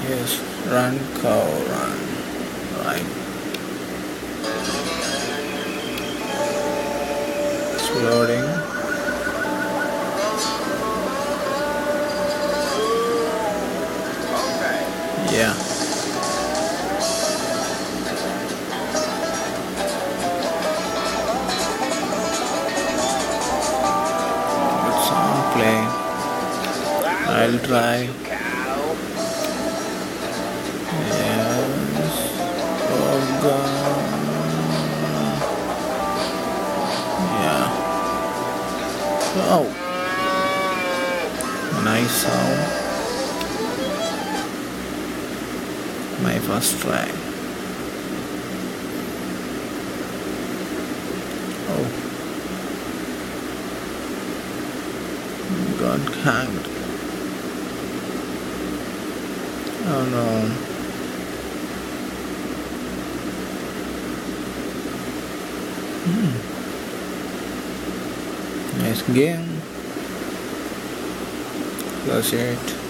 Yes, run cow run. Right. It's loading. Yeah. Good song play. I'll try. Yes. Oh God. Yeah. Oh. Nice sound. My first try. Oh. Got hanged. Oh no. Nice game. That's it.